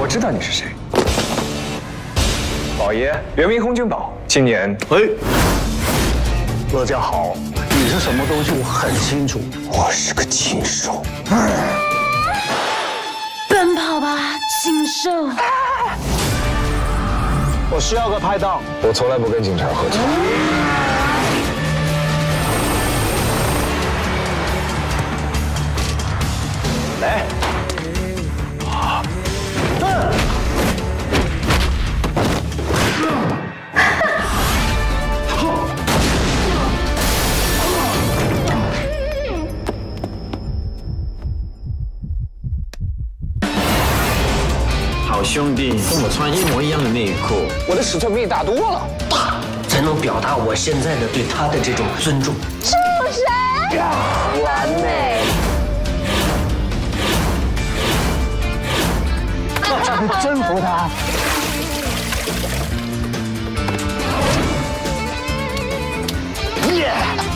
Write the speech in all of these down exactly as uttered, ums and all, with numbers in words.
我知道你是谁，宝爷，原名洪君宝，今年哎，乐家豪，你是什么东西我很清楚， 我是个禽兽。 奔跑吧，禽兽！ 我需要个拍档。 我从来不跟警察合作。来。 好兄弟，跟我穿一模一样的内裤， 我的尺寸比你大多了， 大才能表达我现在的对他的这种尊重。 畜生！完美！ 征服他！耶！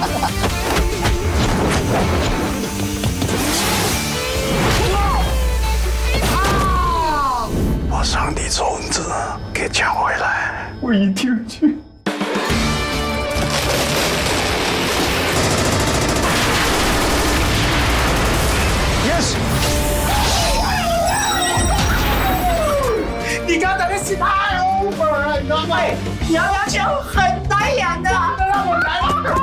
把上帝种子给抢回来！ 我一定去。Yes。 你刚才的戏太 over 了，你知道吗？喂，杨洋球很难演的，让我来。